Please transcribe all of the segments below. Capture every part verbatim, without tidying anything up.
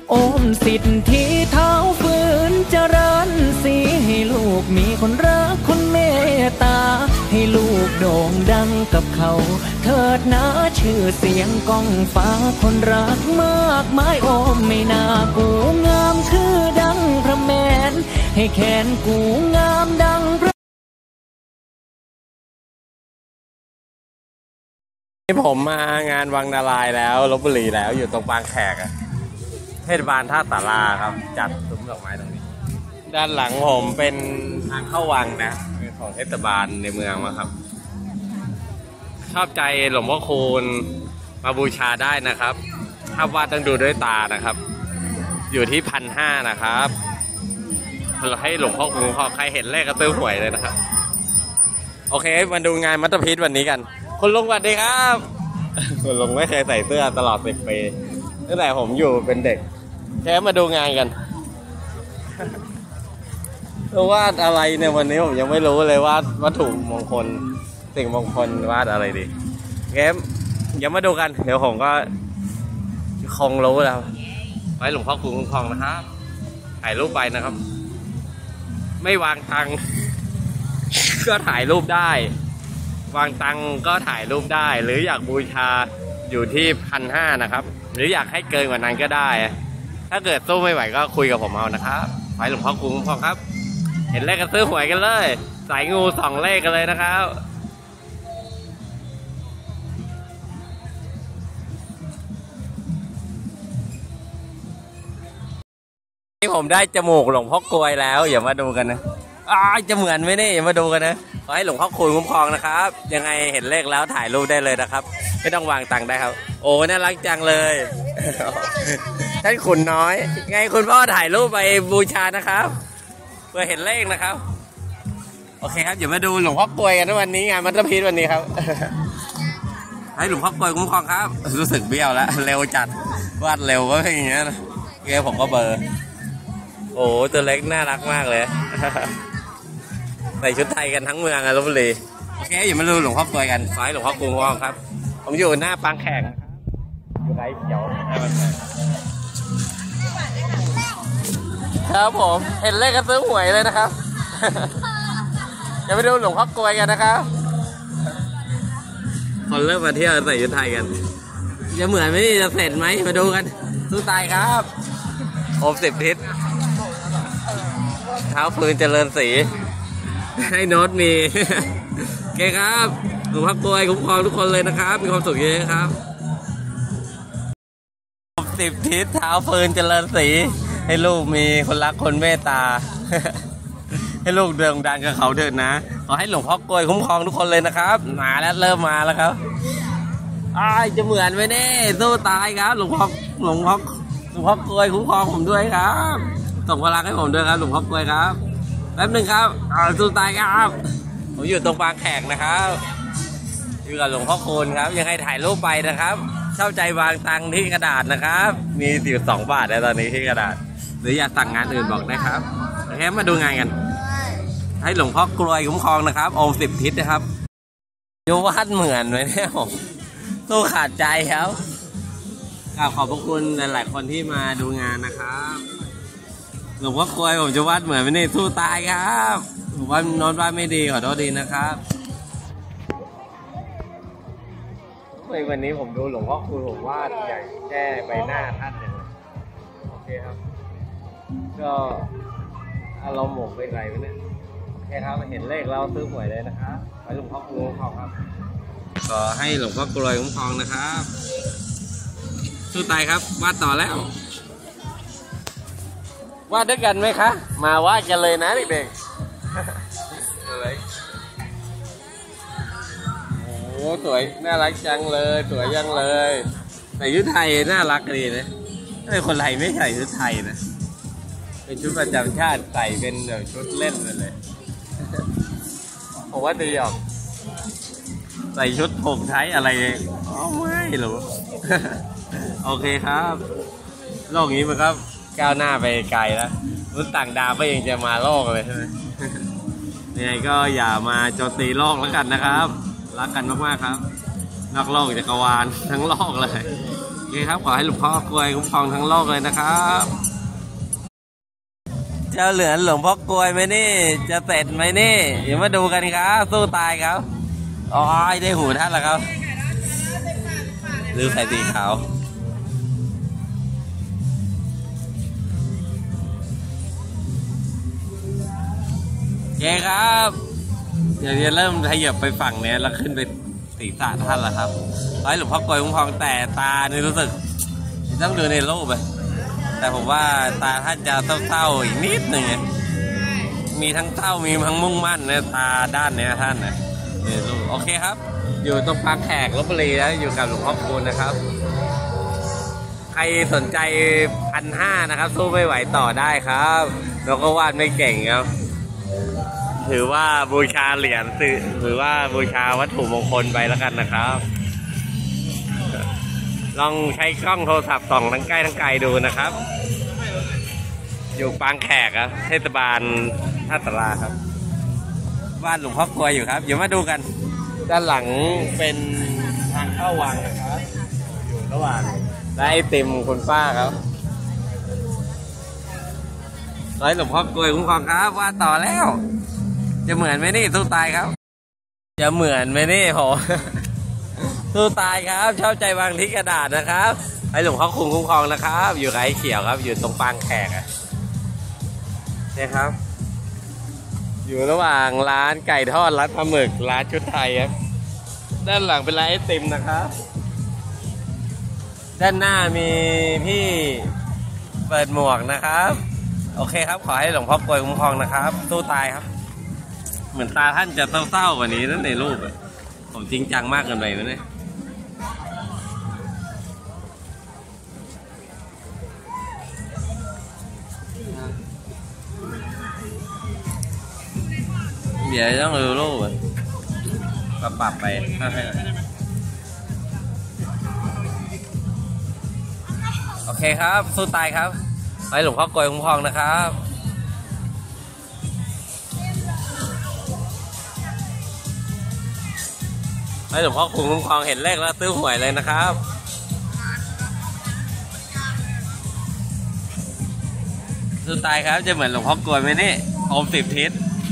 โอมสิทธิเท้าฟื้นเจริญสีให้ลูกมีคนรักคนเมตตาให้ลูกโด่งดังกับเขาเถิดนะชื่อเสียงก้องฟ้าคนรักมากมายโอมไม่น่ากูงามคือดังพระแมนให้แขนกูงามดังพระผมมางานวังนารายแล้วลพบุรีแล้วอยู่ตรงบางแขกอะเทศบาลท่าสาราครับจัดซุ้มดอกไม้ตรงนี้ด้านหลังผมเป็นทางเข้าวังนะเป็นของเทศบาลในเมืองมาครับชอบใจหลวงพ่อคูณมาบูชาได้นะครับถ้าวาดต้องดูด้วยตานะครับอยู่ที่พันห้านะครับเราให้หลวงพ่อคูณพอใครเห็นเลขก็ซื้อหวยเลยนะครับโอเคมาดูงานมัตตพิษวันนี้กันคุณลุงสวัสดีครับคุณลุงไม่เคยใส่เสื้อตลอดสิบปีตั้งแต่ผมอยู่เป็นเด็กแค่มาดูงานกันวาดอะไรเนี่ยวันนี้ผมยังไม่รู้เลยว่าวัตถุมงคลสิ่งมงคลวาดอะไรดีแค่ยังมาดูกันเดี๋ยวผมก็คงรู้แล้วไว้หลวงพ่อคูณคุ้มครองนะครับถ่ายรูปไปนะครับไม่วางตังก็ถ่ายรูปได้วางตังก็ถ่ายรูปได้หรืออยากบูชาอยู่ที่พันห้านะครับหรืออยากให้เกินกว่านั้นก็ได้ถ้าเกิดสู้ไม่ไหวก็คุยกับผมเอานะครับไว้หลวงพ่อคุ้มครองครับเห็นเลขก็ซื้อหวยกันเลยสายงูสองเลขกันเลยนะครับนี่ผมได้จมูกหลวงพ่อกลวยแล้วอย่ามาดูกันนะอ้าจะเหมือนไหมนี่อย่ามาดูกันนะขอให้หลวงพ่อคูณคุ้มครองนะครับยังไงเห็นเลขแล้วถ่ายรูปได้เลยนะครับไม่ต้องวางตังค์ได้ครับโอ้น่ารักจังเลยท่านขุนน้อยไงคุณพ่อถ่ายรูปไปบูชานะครับเพื่อเห็นเลขนะครับโอเคครับเดี๋ยวมาดูหลวงพ่อกลวยกันวันนี้งานมัตตพิษวันนี้ครับให้หลวงพ่อกลวยคุ้มครองครับรู้สึกเบี้ยวแล้วเร็วจัดวาดเร็วก็อย่างเงี้ยเงี้ยผมก็เบอร์โอ้ตัวเล็กน่ารักมากเลยใส่ชุดไทยกันทั้งเมืองอะลพบุรีโอเคอย่ามาดูหลวงพ่อกลวยกันซอยหลวงพ่อคูณคุ้มครองครับผมอยู่หน้าปางแขกอยู่ไรเขียวหน้าปางแขกครับผมเห็นเลขก็ซื้อหวยเลยนะครับอย่าไปดูหลวงพ่อกลวยกันนะครับคนเริ่มมาเที่ยวใส่ชุดไทยกันจะเหมือนไหมจะเสร็จไหมมาดูกันสู้ตายครับโอมสิบทิศเท้าฟืนเจริญศรีให้โน้ตมีโอเคครับหลวงพ่อกลวยคุ้มครองทุกคนเลยนะครับมีความสุขเยอะครับสิบทิศเท้าฟืนเจริญศรีให้ลูกมีคนรักคนเมตตาให้ลูกเดินดังกับเขาเถิดนะขอให้หลวงพ่อกลวยคุ้มครองทุกคนเลยนะครับมาแล้วเริ่มมาแล้วครับอ้ายจะเหมือนไหมเนี่ยสู้ตายครับหลวงพ่อหลวงพ่อหลวงพ่อกลวยคุ้มครองผมด้วยครับส่งพลังให้ผมด้วยครับหลวงพ่อกลวยครับแป๊บนึงครับอ่าสู้ตายครับผมอยู่ตรงบางแขกนะครับอยู่กับหลวงพ่อคูณครับยังไงถ่ายรูปไปนะครับเช่าใจวางตังที่กระดาษนะครับมีสิบสองบาทในตอนนี้ที่กระดาษหรืออยากสั่งงานอื่นบอกได้ครับโอเคมาดูงานกันให้หลวงพ่อกลวยคุ้มครองนะครับองค์สิบทิศนะครับดูวาดเหมือนไหมเนี่ยผมสู้ขาดใจครับกราบขอบพระคุณหลายๆคนที่มาดูงานนะครับหลวงพ่อกลวยผมจะวาดเหมือนไหมนี่สู้ตายครับผมว่าโน้ตวาดไม่ดีขอโทษดีนะครับวันนี้ผมดูหลวงพ่อคูณผมวาดอย่างแก้ใบหน้าท่านเลยโอเคครับก็อารมณ์หมกไปไหนไปเนี่ยโอเคครับเห็นเลขเราซื้อหวยเลยนะครับไว้หลวงพ่อคูณคุ้มครองครับขอให้หลวงพ่อกลวยคุ้มครองนะครับสู้ตายครับวาดต่อแล้ววาดด้วยกันไหมคะมาวาดกันเลยนะเด็กๆอะไรโอ้สวยน่ารักจังเลยสวยจังเลยใส่ชุดไทยน่ารักดีนะแต่คนไทยไม่ใส่ชุดไทยนะเป็นชุดประจำชาติใส่เป็นแบบชุดเล่นไปเลยผมว่าดีออกใส่ชุดผมไทยอะไรอ๋อไม่หรอโอเคครับโลกนี้มันก็ก้าวหน้าไปไกลแล้วรุ่นต่างดาวก็ยังจะมาโลกเลยใช่ไหมยังไงก็อย่ามาโจมตีโลกแล้วกันนะครับรักกันมากๆครับนอกโลกจักรวาลทั้งโลกเลยโอเคครับขอให้หลวงพ่อกลวยคุ้มครองทั้งโลกเลยนะครับเจ้าเหลือนหลวงพ่อกลวยไหมนี่จะเสร็จไหมนี่เดี๋ยวมาดูกันครับสู้ตายครับอ๋อได้หูท่านแล้วครับหรือใส่สีขาวโอเคครับเดี๋ยวจะเริ่มขยับไปฝั่งเนี้ยแล้วขึ้นไปศีรษะท่านแล้วครับให้หลวงพ่อกลวยคุ้มครองแต่ตานี่รู้สึกต้องดูในรูปไปแต่ผมว่าตาท่านจะเศร้าๆอีกนิดหนึ่งมีทั้งเศร้ามีทั้งมุ่งมั่นนะตาด้านเนี้ยท่านนะนี่รูปโอเคครับอยู่ตรงปางแขกลพบุรีแล้วอยู่กับหลวงพ่อคูณนะครับใครสนใจพันห้านะครับสู้ไม่ไหวต่อได้ครับเราก็วาดไม่เก่งครับถือว่าบูชาเหรียญถือว่าบูชาวัตถุมงคลไปแล้วกันนะครับลองใช้กล้องโทรศัพท์ส่องทั้งใกล้ทั้งไกลดูนะครับอยู่ปางแขกครับเทศบาลท่าตราครับบ้านหลวงพ่อกลวยอยู่ครับเดี๋ยวมาดูกันด้านหลังเป็นทางเข้าวังนะครับอยู่ระหว่างและไอติมคุณป้าครับร้อยหลวงพ่อกลวยคุ้มครองครับว่าต่อแล้วจะเหมือนไหมนี่สู้ตายครับจะเหมือนไหมนี่โหสู้ตายครับชอบใจวางที่กระดาษนะครับให้หลวงพ่อคุ้มครองนะครับอยู่กับไอ้เขียวครับอยู่ตรงปางแขกอ่ะนี่ครับอยู่ระหว่างร้านไก่ทอดร้านปลาหมึกร้านชุดไทยครับด้านหลังเป็นร้านไอติมนะครับด้านหน้ามีพี่เปิดหมวกนะครับโอเคครับขอให้หลวงพ่อกลวยคุ้มครองนะครับสู้ตายครับเหมือนตาท่านจะเศร้าๆกว่านี้นั่นในรูปผมจริงจังมากเกินไปนะเนี่ยเดี๋ยวต้องดูรูปปรับปรับไปโอเคครับสู้ตายครับให้หลวงพ่อกลวยคุ้มครองนะครับให้หลวงพ่อคุ้มครองเห็นเลขแล้วตื้อหวยเลยนะครับสู้ตายครับจะเหมือนหลวงพ่อกลวยไหมนี่โอมสิบทิศ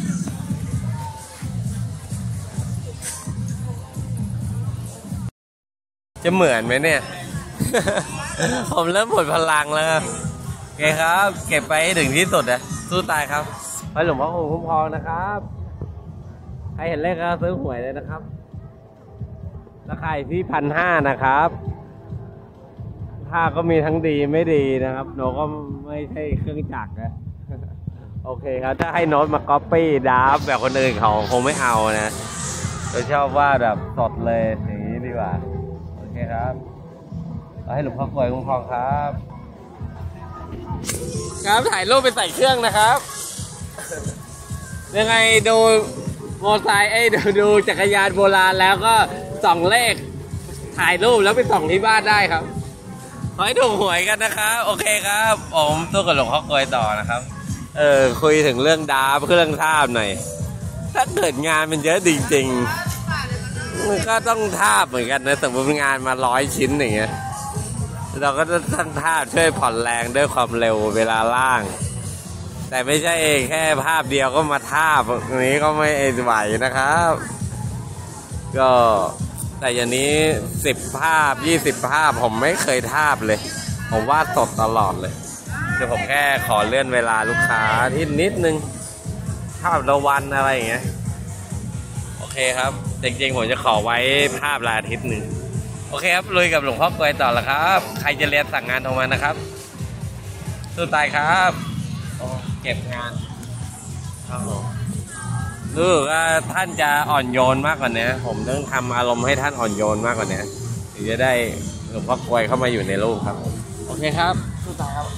จะเหมือนไหมเนี่ย ผมเริ่มหมดพลังแล้วโอเคครับเก็บไปถึงที่สุดนะสู้ตายครับให้หลวงพ่อคุ้มครองนะครับใครเห็นเลขก็ซื้อหวยเลยนะครับราคาที่พันห้านะครับผ้าก็มีทั้งดีไม่ดีนะครับโน้ตก็ไม่ใช่เครื่องจักรนะโอเคครับถ้าให้โน้ตมาก๊อปปี้ดาฟแบบคนอื่นเขาคงไม่เอานะเราชอบว่าแบบสดเลยอย่างนี้ดีกว่าโอเคครับเราให้หลวงพ่อกลวยคุ้มครองครับครับถ่ายรูปไปใส่เครื่องนะครับยังไงดูมอเตอร์ไซค์ไอ้ดูดูจักรยานโบราณแล้วก็ส่องเลขถ่ายรูปแล้วไปส่องที่บ้านได้ครับขอให้ถูกหวยกันนะครับโอเคครับผมสู้กับหลวงพ่อกลวยต่อนะครับเออคุยถึงเรื่องดาบเรื่องทาบหน่อยถ้าเกิดงานมันเยอะจริงๆมันก็ต้องทาบเหมือนกันนะสมมติงานมาร้อยชิ้นอย่างเงี้ยเราก็ต้องทาบช่วยผ่อนแรงด้วยความเร็วเวลาล่างแต่ไม่ใช่แค่ภาพเดียวก็มาทาบนี้ก็ไม่ไหวนะครับก็แต่อย่างนี้สิบภาพยี่สิบภาพผมไม่เคยทาบเลยผมวาดสดตลอดเลยเดี๋ยวผมแค่ขอเลื่อนเวลาลูกค้าที่นิดนึงภาพละวันอะไรอย่างเงี้ยโอเคครับจริงๆผมจะขอไว้ภาพละอาทิตย์หนึ่งโอเคครับลุยกับหลวงพ่อกลวยต่อละครับใครจะเรียนสั่งงานโทรมานะครับสู้ตายครับเก็บงานครับผมรู้ว่าท่านจะอ่อนโยนมากกว่านี้ผมต้องทำอารมณ์ให้ท่านอ่อนโยนมากกว่านี้ถึงจะได้หลวงพ่อกลวยเข้ามาอยู่ในรูปครับโอเคครับสู้ตายครับ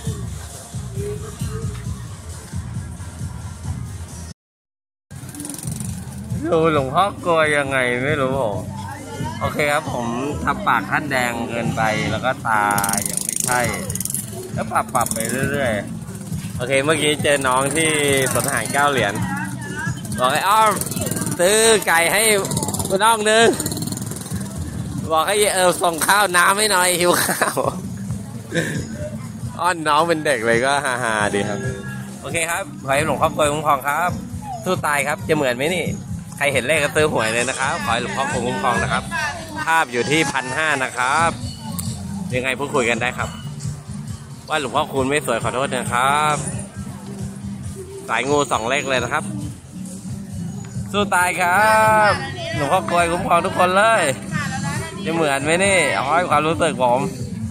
ดูหลวงพ่อกลวยยังไงไม่รู้โอเคครับผมทำปากท่านแดงเกินไปแล้วก็ตายังไม่ใช่แล้วปรับปรับไปเรื่อยๆโอเคเมื่อกี้เจอน้องที่สวนทหารเก้าเหรียญบอกไอ้อ้อมซื้อไก่ให้น้องนึงบอกให้เออส่งข้าวน้ำให้หน่อยหิวข้าวอ้อนน้องเป็นเด็กเลยก็ฮาๆดีครับโอเคครับขอให้หลวงพ่อกลวยคุ้มครองครับสู้ตายครับจะเหมือนไหมนี่ใครเห็นเลขก็ซื้อหวยเลยนะครับขอให้หลวงพ่อกลวยคุ้มครองนะครับภาพอยู่ที่พันห้านะครับยังไงพูดคุยกันได้ครับว่าหลวงพ่อคุณไม่สวยขอโทษนะครับสายงูสองเลขเลยนะครับสู้ตายครับหลวงพ่อกลวยคุ้มครองทุกคนเลยจะเหมือนไหมนี่เอาให้ความรู้สึกผม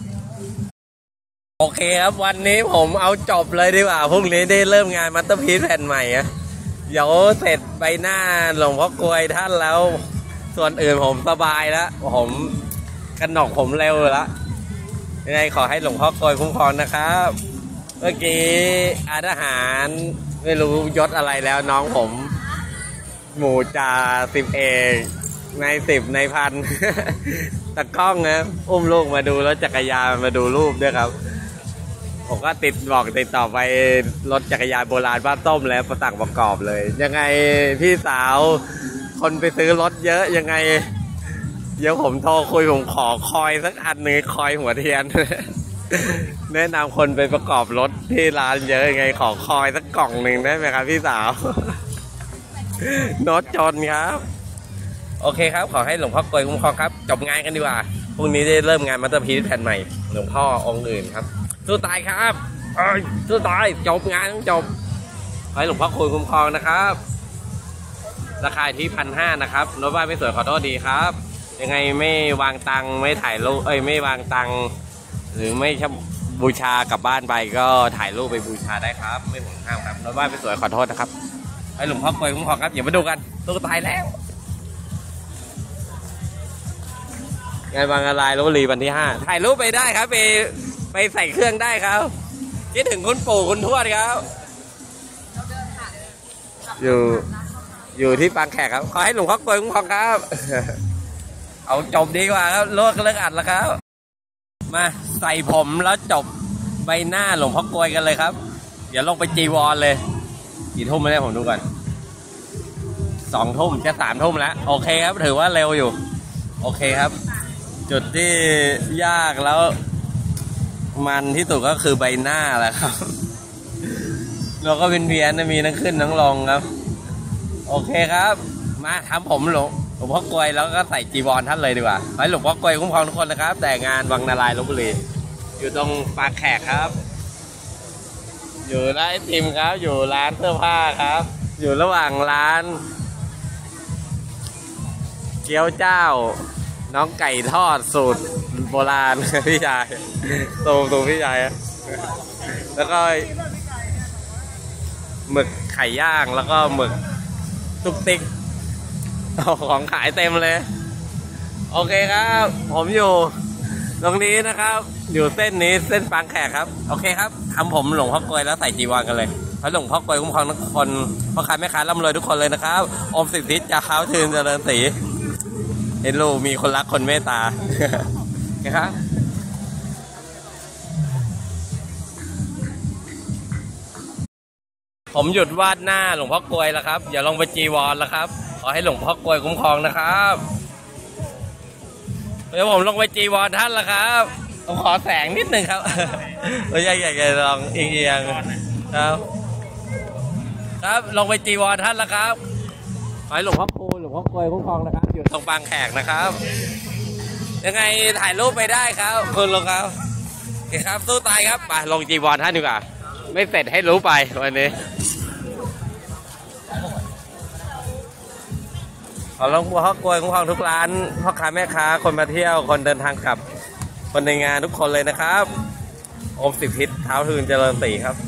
โอเคครับวันนี้ผมเอาจบเลยดีกว่าพรุ่งนี้ได้เริ่มงานมัตเตอร์พีซแผ่นใหม่อะเดี๋ยวเสร็จใบหน้าหลวงพ่อกลวยท่านแล้วส่วนอื่นผมสบายแล้วผมกระหนกผมเร็วแล้วยังไงขอให้หลวงพ่อกลวยคุ้มครองนะครับเมื่อกี้อาทหารไม่รู้ยศอะไรแล้วน้องผมหมู่จ่าสิบเอกในสิบในพันตะกล้องนะอุ้มลูกมาดูรถจักรยานมาดูรูปด้วยครับผมก็ติดบอกติดต่อไปรถจักรยานโบราณบ้านต้มแล้วประตักประกอบเลยยังไงพี่สาวคนไปซื้อรถเยอะยังไงเดี๋ยวผมโทรคุยผมขอคอยสักอันหนึ่งคอยหัวเทียนแนะนำคนไปประกอบรถที่ร้านเยอะยังไงขอคอยสักกล่องหนึ่งได้ไหมครับพี่สาวรถจนครับโอเคครับขอให้หลวงพ่อกลวยคุ้มครองครับจบงานกันดีกว่าพรุ่งนี้ได้เริ่มงานมัตเตอร์พีซแผ่นใหม่หลวงพ่อองค์อื่นครับสู้ตายครับสู้ตายจบงานต้องจบขอให้หลวงพ่อกลวยคุ้มครองนะครับราคาที่พันห้านะครับรถบ้านไม่สวยขอโทษดีครับยังไงไม่วางตังไม่ถ่ายรูปเอ้ยไม่วางตังหรือไม่บูชากลับบ้านไปก็ถ่ายรูปไปบูชาได้ครับไม่ห่วงห้ามครับรถบ้านไม่สวยขอโทษนะครับให้หลวงพ่อกลวยคุ้มครองครับอย่ามาดูกันสู้ตายแล้วงานบางอะไรลพบุรีวันที่ห้าถ่ายรูปไปได้ครับไปไปใส่เครื่องได้ครับคิดถึงคุณปู่คุณทวดครับอยู่อยู่ที่บางแขกครับขอให้หลวงพ่อกลวยคุ้มครองครับเอาจบดีกว่าครับเลิกเลิกอัดแล้วครับมาใส่ผมแล้วจบใบหน้าหลวงพ่อกลวยกันเลยครับเดี๋ยวลงไปจีวรเลยกี่ทุ่มไม่ได้ผมดูก่อนสองทุ่มจะสามทุ่มแล้วโอเคครับถือว่าเร็วอยู่โอเคครับจุดที่ยากแล้วมันที่สุดก็คือใบหน้าแหละครับเราก็เป็นเพียนนะมีทั้งขึ้นทั้งลงครับโอเคครับมาทำผมหลวงหลวงพ่อกลวยแล้วก็ใส่จีวรท่านเลยดีกว่าให้หลวงพ่อกลวยคุ้มครองทุกคนนะครับแต่งานวังนารายณ์ลพบุรีอยู่ตรงปากแขกครับอยู่ร้านไอติมครับอยู่ร้านเสื้อผ้าครับอยู่ระหว่างร้านเกี๊ยวเจ้าน้องไก่ทอดสูตรโบราณพี่ชายตูมตูมพี่ชายแล้วก็หมึกไข่ย่างแล้วก็หมึกตุ๊กติ๊กของขายเต็มเลยโอเคครับผมอยู่ตรงนี้นะครับอยู่เส้นนี้เส้นปางแขกครับโอเคครับทำผมหลวงพ่อกลวยแล้วใส่จีวรกันเลยพระหลวงพ่อกลวยคุ้มครองทุกคนพ่อค้าแม่ค้าร่ำรวยทุกคนเลยนะครับอมสิทธิจะเข้าทืนเจริญศรีเห็นลูกมีคนรักคนเมตตานะครับผมหยุดวาดหน้าหลวงพ่อกลวยแล้วครับอย่าลงไปจีวรแล้วครับขอให้หลวงพ่อกลวยคุ้มครองนะครับเดี๋ยวผมลงไปจีวรท่านแล้วครับผมขอแสงนิดหนึ่งครับไม่ใช่อยากจะลองเอียงๆครับครับลงไปจีวรท่านแล้วครับขอให้หลวงพ่อคูหลวงพ่อกลวยคุ้มครองนะครับอยู่ตรงบางแขกนะครับยังไงถ่ายรูปไปได้ครับคุณลงครับโอเคครับสู้ตายครับไปลงจีวรท่านดีกว่าไม่เสร็จให้รู้ไปวันนี้ขอหลวงพ่อกลวยคุ้มครองทุกร้านพ่อค้าแม่ค้าคนมาเที่ยวคนเดินทางกลับคนในงานทุกคนเลยนะครับอมสิบทิศเท้าทืนเจริญศรีครับ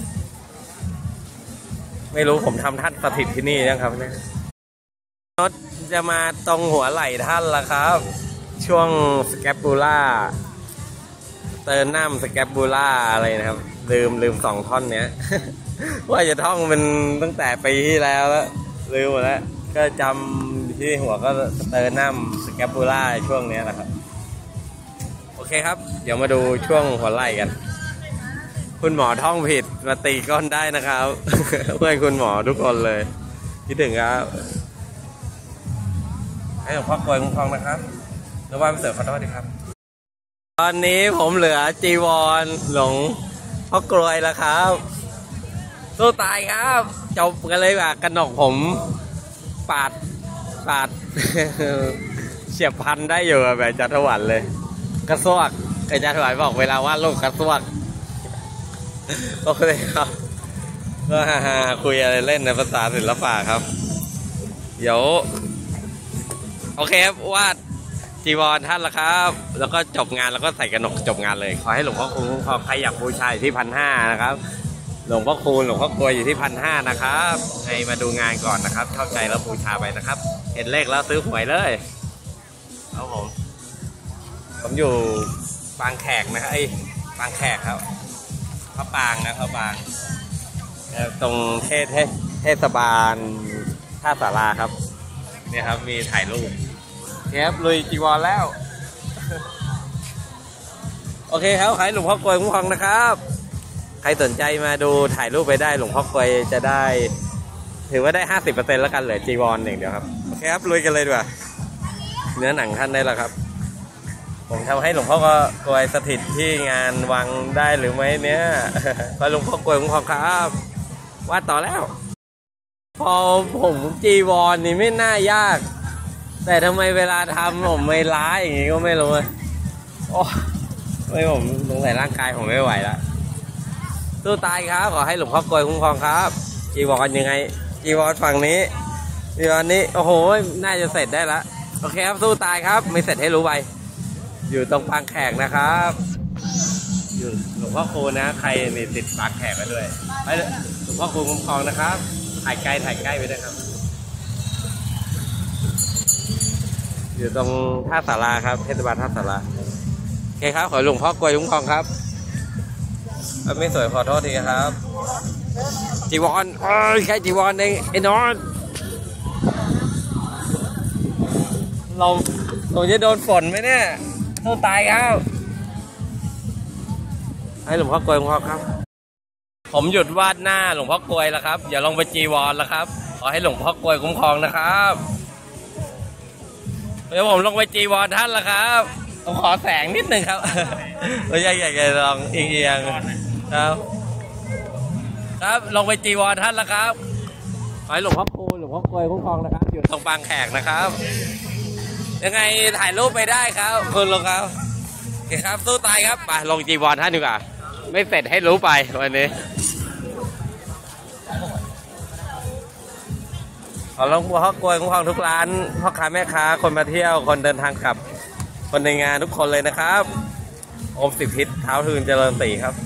ไม่รู้ผมทำท่านสถิตที่นี่ยังครับเนี่ยรถจะมาตรงหัวไหล่ท่านละครับช่วงสแกปบูล่าเตอร์นัมสแกปบูล่าอะไรนะครับลืมลืมสองท่อนเนี้ยว่าจะท่องมันตั้งแต่ปีที่แล้วแล้วลืมหมดแล้วก็จำที่หัวก็เตอร์นัมสแกปบูล่าช่วงนี้แหละครับโอเคครับเดี๋ยวมาดูช่วงหัวไหล่กันคุณหมอท่องผิดมาตีก้อนได้นะครับเพื่อนคุณหมอทุกคนเลยคิดถึงครับให้หลวงพ่อกลวยคุ้มครองนะครับแล้วว่าไม่เสิร์ฟขอโทษดีครับตอนนี้ผมเหลือจีวรหลงพ่อกรวยแล้วครับสู้ตายครับจบกันเลยว่ะกระหนกผมปาดปาด เฉียบพันได้อยู่แบบจัตวัลเลยกระซวกไอ้จัตวัลบอกเวลาว่าลูกกระซวกโอเคครับก็ฮ่าๆคุยอะไรเล่นในภาษาศิลปะครับเดี๋ยวโอเคครับวาดจีวรท่านละครับแล้วก็จบงานแล้วก็ใส่กระหนกจบงานเลยขอให้หลวงพ่อคูณคุ้มครองใครอยากบูชาอยู่ที่พันห้านะครับหลวงพ่อคูณหลวงพ่อกลวยอยู่ที่พันห้านะครับให้มาดูงานก่อนนะครับเข้าใจแล้วบูชาไปนะครับเห็นเลขแล้วซื้อหวยเลยครับผมผมอยู่บางแขกนะครับไอ้บางแขกครับพระปางนะพระปางตรงเทศเทศบาลท่าสาราครับเนี่ยครับมีถ่ายรูปครับลุยจีวรแล้ว โอเคครับขายหลวงพ่อกลวยคุ้มครองนะครับใครสนใจมาดูถ่ายรูปไปได้หลวงพ่อกลวยจะได้ถือว่าได้ ห้าสิบเปอร์เซ็นต์ แล้วกันเหลือจีวรอย่างเดียวครับโอเคครับลุยกันเลยดีกว่าเนื้อหนังท่านได้แล้วครับผมทำให้หลวงพ่อกลวยสถิตที่งานวังได้หรือไม่เนี่ยขอหลวงพ่อกลวยคุ้มครองครับวาดต่อแล้วพอผมจีวรนี่ไม่น่ายากแต่ทำไมเวลาทำผมไม่ล้าอย่างงี้ก็ไม่รู้เลยโอ้ไม่ผมสงสัยร่างกายผมไม่ไหวแล้วสู้ตายครับขอให้หลวงพ่อกลวยคุ้มครองครับจีวรยังไงจีวรฝั่งนี้จีวรนี้โอ้โหน่าจะเสร็จได้แล้วโอเคครับสู้ตายครับไม่เสร็จให้รู้ไปอยู่ตรงปางแขกนะครับอยู่หลวงพ่อคูณนะใครมีติดปางแขกไปด้วยไปหลวงพ่อคูณคุ้มครองนะครับถ่ายใกล้ถ่ายใกล้ไปด้วยครับอยู่ตรงท่าสาราครับเทศบาลท่าสาราโอเคครับขอหลวงพ่อกลวยคุ้มครองครับไม่สวยขอโทษทีครับจีวรเอ้ยแค่จีวรเองไอ้นอนเราเราจะโดนฝนไหมเนี่ยต้องตายครับให้หลวงพ่อกลวยคุ้มครองครับผมหยุดวาดหน้าหลวงพ่อกลวยแล้วครับอย่าลงไปจีวรแล้วครับขอให้หลวงพ่อกลวยคุ้มครองนะครับเดี๋ยวผมลงไปจีวรท่านละครับผมขอแสงนิดหนึ่งครับเราอยากอยากจะลองเอียงๆครับครับลงไปจีวรท่านละครับขอให้หลวงพ่อคูณหลวงพ่อกลวยคุ้มครองนะครับอยู่ตรงปางแขกนะครับยังไงถ่ายรูปไปได้ครับคุณลงครับโอเคครับสู้ตายครับไปลงจีวรท่านดีกว่าไม่เสร็จให้รู้ไปวันนี้ขอหลวงพ่อกลวยคุ้มครองทุกร้านพ่อค้าแม่ค้าคนมาเที่ยวคนเดินทางกลับคนในงานทุกคนเลยนะครับอมสิบทิศเท้าทืนเจริญศรีครับ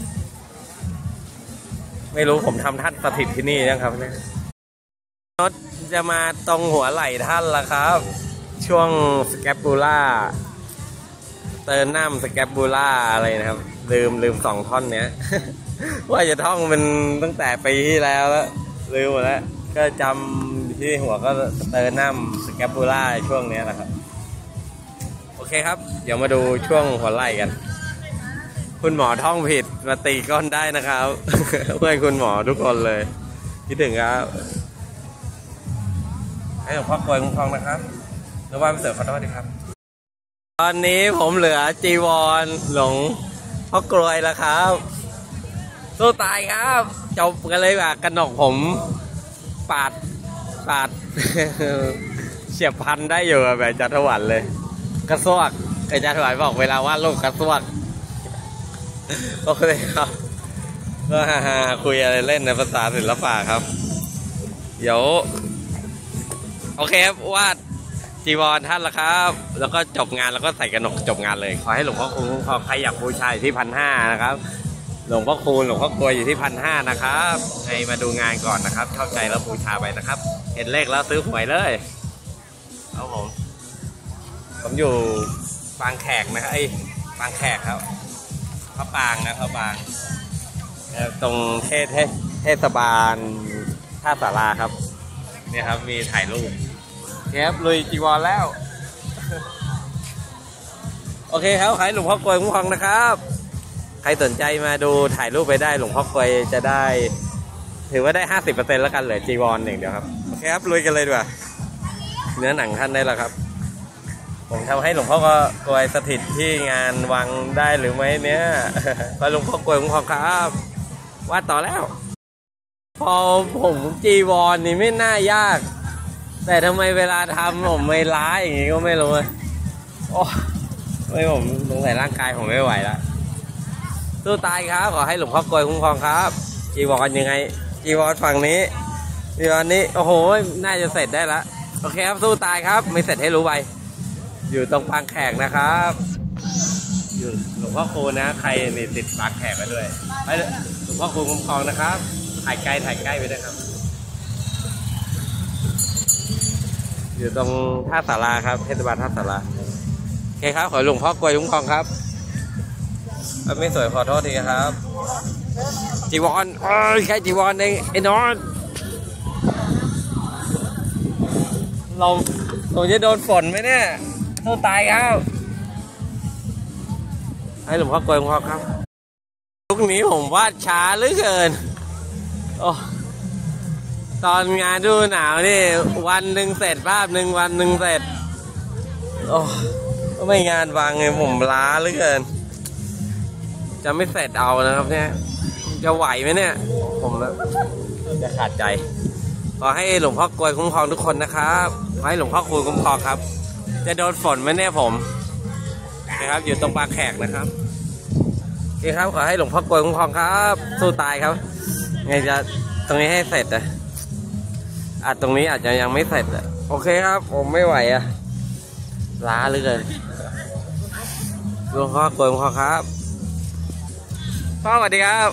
ไม่รู้ผมทำท่านสถิตที่นี่ยังครับเนี่ยรถจะมาตรงหัวไหล่ท่านละครับช่วงสแกปบูล่าเติร์นัมสแกปบูล่าอะไรนะครับลืมลืมสองท่อนเนี้ย ว่าจะท่องเป็นตั้งแต่ปีที่แล้วแล้วลืมหมดแล้วก็จำที่หัวก็เติร์นัมสแกปบูล่าช่วงนี้แหละครับโอเคครับเดี๋ยวมาดูช่วงหัวไหล่กันคุณหมอท่องผิดมาตีก้อนได้นะครับ เพื่อนคุณหมอทุกคนเลยคิดถึงครับให้หลวงพ่อกลวยคุ้มครองนะครับแล้วว่าไม่เสิร์ฟขอโทษดีครับตอนนี้ผมเหลือจีวรหลงพ่อกลวยแล้วครับสู้ตายครับจบกันเลยว่ะกระหนกผมปาดปาด เฉียบพันได้อยู่แบบจัตวัลเลยกระซวกไอ้จัตวัลบอกเวลาว่าลูกกระซวกโอเคครับก็ฮ่าๆคุยอะไรเล่นในภาษาศิลปะครับเดี๋ยวโอเคครับวาดจีวรท่านละครับแล้วก็จบงานแล้วก็ใส่กระหนกจบงานเลยขอให้หลวงพ่อคูณคุ้มครองใครอยากบูชาอยู่ที่พันห้านะครับหลวงพ่อคูณหลวงพ่อกลวยอยู่ที่พันห้านะครับให้มาดูงานก่อนนะครับเข้าใจแล้วบูชาไปนะครับเห็นเลขแล้วซื้อหวยเลยครับผมผมอยู่บางแขกนะครับไอ้บางแขกครับพระปางนะพระปางตรงเทศเทศบาลท่าสาราครับเนี่ยครับมีถ่ายรูปครับลุยจีวรแล้ว โอเคครับขายหลวงพ่อกลวยคุ้มครองนะครับใครสนใจมาดูถ่ายรูปไปได้หลวงพ่อกลวยจะได้ถือว่าได้ ห้าสิบเปอร์เซ็นต์ แล้วกันเหลือจีวรอย่างเดียวครับโอเคครับลุยกันเลยดีกว่าเนื้อหนังท่านได้แล้วครับผผมทำให้หลวงพ่อก็กวยสถิตที่งานวังได้หรือไม่เนี่ยพอหลวงพ่อกวยคุ้มครองครับวาดต่อแล้วพอผมจีวรนี่ไม่น่ายากแต่ทำไมเวลาทำผมไม่ล้าอย่างงี้ก็ไม่รู้เลยโอ้ไม่ผมสงสัยร่างกายผมไม่ไหวแล้วสู้ตายครับขอให้หลวงพ่อกวยคุ้มครองครับจีวรยังไงจีวรฝั่งนี้จีวรนี้โอ้โหน่าจะเสร็จได้ละโอเคครับสู้ตายครับไม่เสร็จให้รู้ไปอยู่ตรงปางแขกนะครับอยู่หลวงพ่อคูนะใครนี่ติดปางแขกไปด้วยไปหลวงพ่อคูคุ้มครองนะครับถ่ายใกล้ถ่ายใกล้ไปด้วยครับอยู่ตรงท่าศาลาครับเทศบาลท่าศาลาโอเคครับขอหลวงพ่อกวยคุ้มครองครับไม่สวยขอโทษทีครับจีวรโอ้ยแค่จีวรเองไอ้นอนลมผมจะโดนฝนไหมเนี่ยต้องตายครับให้หลวงพ่อกวยคุ้มครองครับลุกนี้ผมวาดช้าเหลือเกินโอ้ตอนงานดูหนาวนี่วันหนึ่งเสร็จภาพหนึ่งวันหนึ่งเสร็จโอ้ไม่งานวางไงผมล้าเหลือเกินจะไม่เสร็จเอานะครับเนี่ยจะไหวไหมเนี่ยผมจะขาดใจขอให้หลวงพ่อกวยคุ้มครองทุกคนนะครับขอให้หลวงพ่อคูณคุ้มครองครับจะโดนฝนไหมเนี่ยผมนะครับอยู่ตรงปางแขกนะครับโอเคครับขอให้หลวงพ่อกวยคุ้มครองครับสู้ตายครับไงจะตรงนี้ให้เสร็จอ่ะอาจตรงนี้อาจจะยังไม่เสร็จอ่ะโอเคครับผมไม่ไหวอ่ะล้าเหลือเกินหลวงพ่อกวยคุ้มครองครับพ่อสวัสดีครับ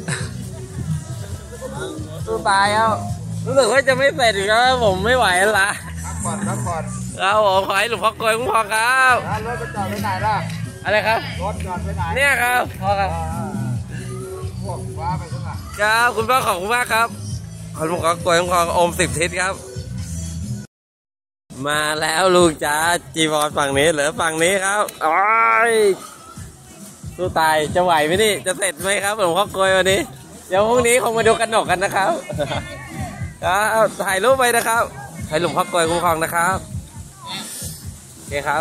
สู้ตายครับรู้สึกว่าจะไม่เสร็จอีกแล้วผมไม่ไหวแล้วละพักก่อนพักก่อนครับผมขอให้หลวงพ่อกวยคุ้มครองครับรถไปจอดไปไหนล่ะอะไรครับรถจอดไปไหนเนี่ยครับพ่อครับพวกว้าไปข้างหลังครับคุณพ่อขอบคุณมากครับขอหลวงพ่อกวยคุ้มครองอมสิบทิศครับมาแล้วลูกจ้าจีวรฝั่งนี้เหลือฝั่งนี้ครับโอ้ยสู้ตายจะไหวไหมนี่จะเสร็จไหมครับหลวงพ่อกวยวันนี้เดี๋ยวพรุ่งนี้คงมาดูกันหนกกันนะครับครับถ่ายรูปไปนะครับให้หลวงพ่อกวยคุ้มครองนะครับโอเคครับ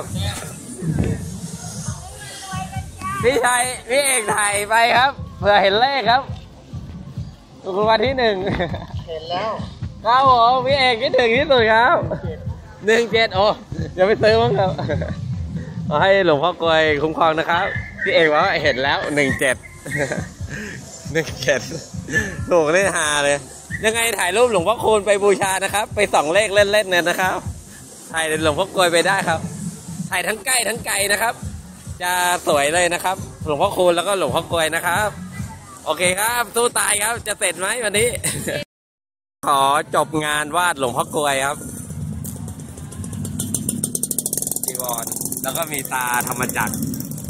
พี่ชัยพี่เอกถ่ายไปครับเผื่อเห็นเลขครับถูกรางวัลที่หนึ่งเห็นแล้วครับผมพี่เอกคิดถึงที่สุดครับหนึ่งเจ็ดโอ้อย่าไปซื้อมั้งครับขอให้หลวงพ่อกวยคุ้มครองนะครับพี่เอกว่าเห็นแล้วหนึ่งเจ็ดหนึ่งเจ็ดถูกเลยฮาเลยยังไงถ่ายรูปหลวงพ่อคูณไปบูชานะครับไปส่องเลขเล่นๆเนี่ยนะครับถ่ายหลวงพ่อกวยไปได้ครับถ่ายทั้งใกล้ทั้งไกลนะครับจะสวยเลยนะครับหลวงพ่อคูณแล้วก็หลวงพ่อกวยนะครับโอเคครับสู้ตายครับจะเสร็จไหมวันนี้ ขอจบงานวาดหลวงพ่อกวยครับจีวรแล้วก็มีตาธรรมจักร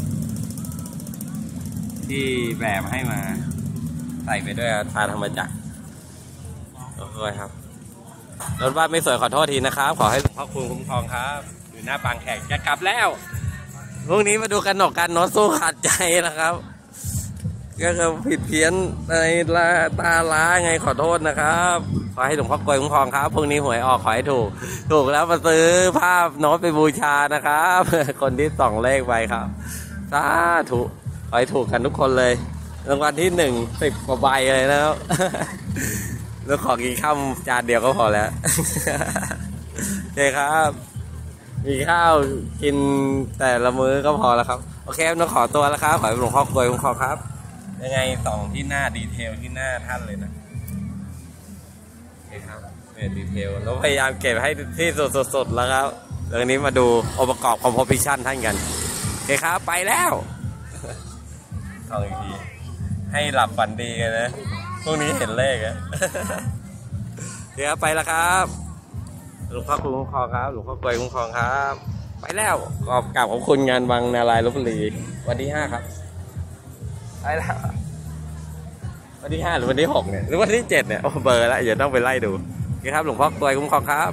ที่แบบให้มาใส่ไปด้วยตาธรรมจักรโอเคครับรถวาดไม่สวยขอโทษทีนะครับขอให้หลวงพ่อคูณคุ้มครองครับอยู่หน้าปางแขกจะกลับแล้วพรุ่งนี้มาดูกันหนกกันโน้ตสู้ขาดใจนะครับก็คือผิดเพี้ยนในตาล้าไงขอโทษนะครับขอให้หลวงพ่อกวยคุ้มครองครับพรุ่งนี้หวยออกขอให้ถูกถูกแล้วมาซื้อภาพโน้ตไปบูชานะครับคนที่ส่องเลขไปครับสาธุขอให้ถูกกันทุกคนเลยรางวัลที่หนึ่งสิบกว่าใบเลยแล้วแล้วขอกินข้าวจานเดียวก็พอแล้วโอเคครับมีข้าวกินแต่ละมื้อก็พอแล้วครับโอเคต้องขอตัวแล้วครับขอให้หลวงพ่อกวยคุ้มครองครับยังไงส่องที่หน้าดีเทลที่หน้าท่านเลยนะโอเคครับเนี่ยดีเทลเราพยายามเก็บให้ที่สุดๆแล้วครับเรื่องนี้มาดูองค์ประกอบคอมโพสิชันท่านกันโอเคครับไปแล้วส่องอีกทีให้หลับฝันดีกันนะพวกนี้เห็นเลขอะเดี๋ยวไปแล้วครับหลวงพ่อคูณคุ้มครองครับหลวงพ่อกวยคุ้มครองครับไปแล้วขอบกราบขอบคุณงานวังนารายณ์ลพบุรีวันที่ห้าครับไปแล้ววันที่ห้าหรือวันที่หกเนี่ยหรือวันที่เจ็ดเนี่ยโอ้เบอร์แล้วเดี๋ยวต้องไปไล่ดูโอเคครับหลวงพ่อกวยคุ้มครองครับ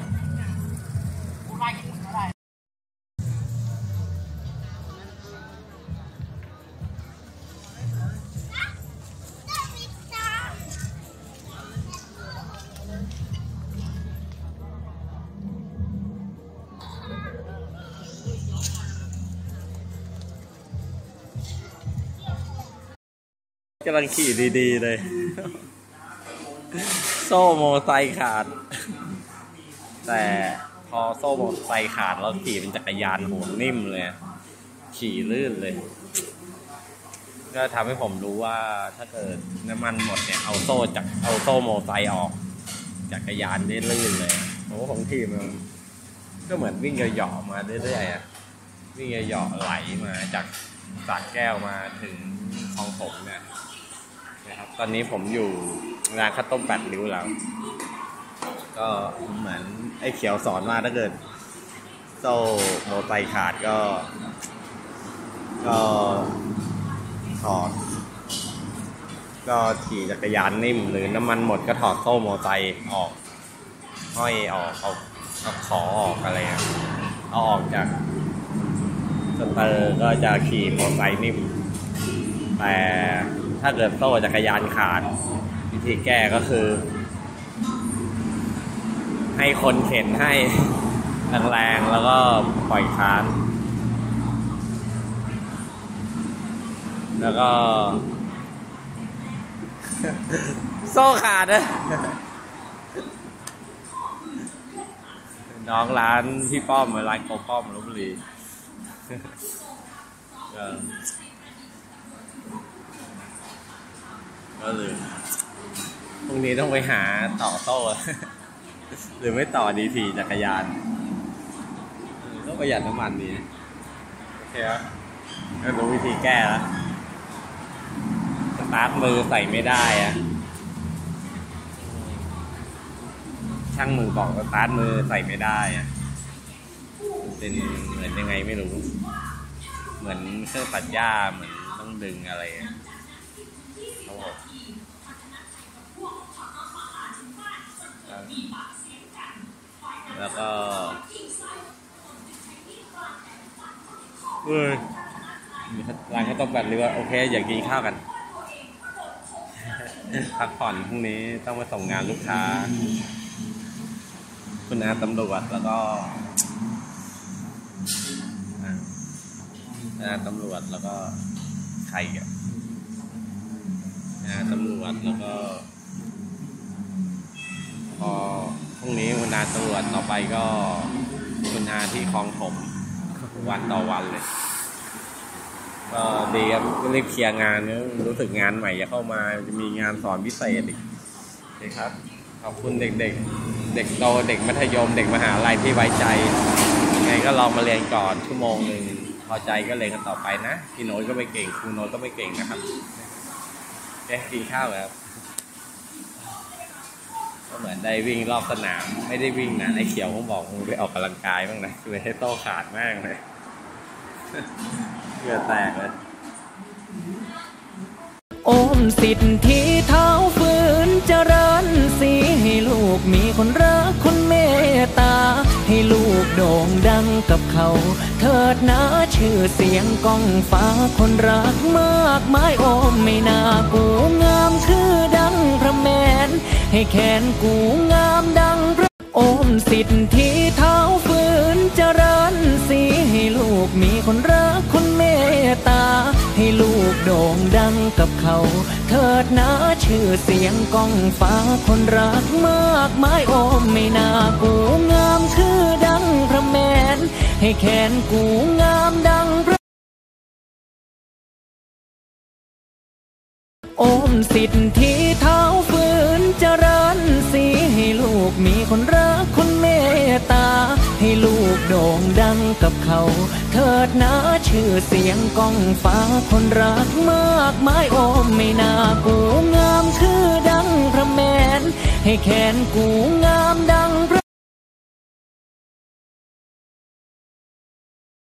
ำลังขี่ดีๆเลยโซ่โมไซค์ขาดแต่พอโซ่โมไซค์ขาดแล้วขี่เป็นจักรยานหัวนิ่มเลยขี่ลื่นเลยก็ทำให้ผมรู้ว่าถ้าเกิดน้ำมันหมดเนี่ยเอาโซ่จากเอาโซ่โมไซค์ออกจักรยานได้ลื่นเลยโอ้ของทีมมันก็เหมือนวิ่งเหยาะๆมาเรื่อยๆอ่ะวิ่งเหยาะๆไหลมาจากสระแก้วมาถึงคลองผมเนี่ยนะครับตอนนี้ผมอยู่ร้านข้าวต้มแปดริ้วแล้วก็เหมือนไอ้เขียวสอนว่าถ้าเกิดโซ่โมไซค์ขาดก็ก็ถอดก็ขี่จักรยานนิ่มหรือน้ำมันหมดก็ถอดโซ่โมไซค์ออกห้อยออกเอาเอาขอออกอะไรอ่ะเอาออกจากสเตอร์ก็จะขี่โมไซค์นิ่มแต่ถ้าเกิดโซ่จักรยานขาดวิธีแก้ก็คือให้คนเข็นให้แรงๆแล้วก็ปล่อยค้างแล้วก็โซ่ขาดนะน้องร้านพี่ป้อมร้านโกป้อมลพบุรีก็เลยพรุ่งนี้ต้องไปหาต่อโซ่หรือไม่ต่อดีทีจักรยานต้องประหยัดน้ำมันดีโอเคครับก็รู้วิธีแก้แล้วสตาร์ทมือใส่ไม่ได้อะช่างมือบอกสตาร์ทมือใส่ไม่ได้อะเป็นเหมือนยังไงไม่รู้เหมือนเครื่องตัดหญ้าเหมือนต้องดึงอะไรเขาบอกแล้วก็เออร้านข้าวต้มแบบนี้ว่าโอเคอยากกินข้าวกันพักผ่อนพรุ่งนี้ต้องมาส่งงานลูกค้าคุณอาตำรวจแล้วก็อาตำรวจแล้วก็ใครอ่ะอาตำรวจแล้วก็พอพรุ่งนี้คุณอาตำรวจต่อไปก็คุณอาที่คลองผมวันต่อวันเลยก็ดีครับรีบเคลียร์งานนะรู้สึกงานใหม่จะเข้ามาจะมีงานสอนพิเศษอีกนะครับขอบคุณเด็กๆ เด็กเด็กโตเด็กมัธยมเด็กมหาลัยที่ไว้ใจยังไงก็ลองมาเรียนก่อนชั่วโมงหนึ่งพอใจก็เรียนกันต่อไปนะพี่โน้ตก็ไม่เก่งครูโน้ตก็ไม่เก่งนะครับแค่กินข้าวครับก็เหมือนได้วิ่งรอบสนามไม่ได้วิ่งนะไอ้เขียวผมบอกมึงไปออกกำลังกายบ้างนะคือให้โต้ขาดมากเลยเหงื่อแตกเลยโอมสิทธิเท้าฝืนเจริญสีให้ลูกมีคนรักคนเมตตาให้ลูกโด่งดังกับเขาเถิดนะชื่อเสียงก้องฟ้าคนรักมากมายโอมไม่น่ากูงามคือดังพระแมนให้แขนกูงามดังโอมสิทธิเท้าฝืนเจริญสีให้ลูกมีคนรักคนเมตตาให้ลูกโด่งดังกับเขาเถิดนะชื่อเสียงก้องฟ้าคนรักมากมายโอมไม่น่ากูงามคือดังพระแมนให้แขนกูงามดังพระโอมสิทธิเท้าฝืนเจริญสีให้ลูกมีคนรักคนเมตตาให้ลูกโด่งดังกับเขาเถิดนะชื่อเสียงก้องฟ้าคนรักมากมายโอมไม่น่ากูงามคือดังพระแมนให้แขนกูงามดัง